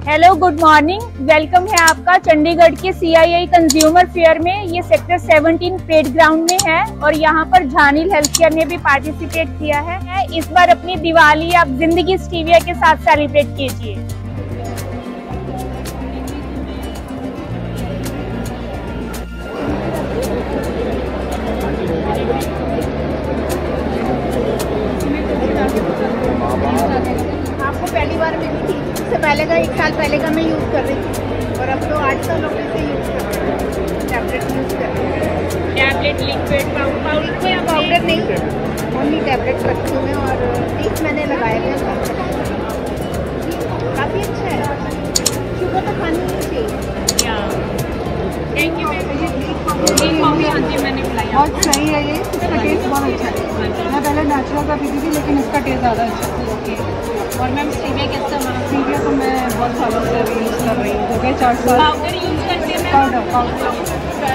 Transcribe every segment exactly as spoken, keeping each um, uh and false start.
Hello good morning, welcome है आपका चंडीगढ़ के सी आई आई कंज्यूमर फेयर में। ये सेक्टर सत्रह पेड ग्राउंड में है और यहाँ पर झानील हेल्थ केयर ने भी पार्टिसिपेट किया है। इस बार अपनी दिवाली आप जिंदगी स्टीविया के साथ सेलिब्रेट कीजिए। आपको पहली बार मिली थी, इससे पहले का एक साल पहले का मैं यूज़ कर रही थी और अब तो आठ साल हो गए से यूज़ कर रही हूँ। टैबलेट यूज़ कर रही हूँ। टैबलेट, लिक्विड, पाउडर कोई पाउडर नहीं, ओनली टैबलेट रखी हुए हैं और टीथ मैंने लगाए हुए हैं। काफ़ी अच्छा है, शुगर तो खानी नहीं चाहिए। Thank you. हाँ जी, मैंने बुलाया। बहुत सही है ये, इसका टेस्ट बहुत अच्छा है। मैं पहले नेचुरल का पीती थी लेकिन इसका टेस्ट ज़्यादा अच्छा है। और मैम स्टीविया कैसा हमारा? स्टीविया तो मैं बहुत सालों से यूज़ कर रही हूँ, हो गए चार साल। पाउडर यूज करते हैं? पाउडर पाउडर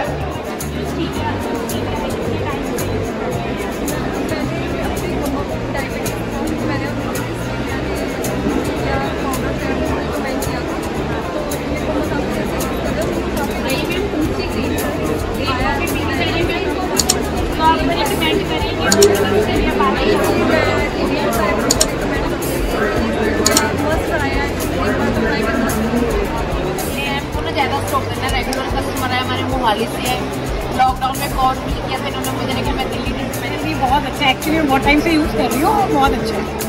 ज़्यादा स्टॉक करना, रेगुलर कस्टमर है हमारे, मोहाली से है। लॉकडाउन में कोर्स मिल गया था इन्होंने मुझे, लेकिन मैं दिल्ली नहीं। मैंने भी बहुत अच्छा, एक्चुअली मैं बहुत टाइम से यूज़ कर रही हूँ और बहुत अच्छा है।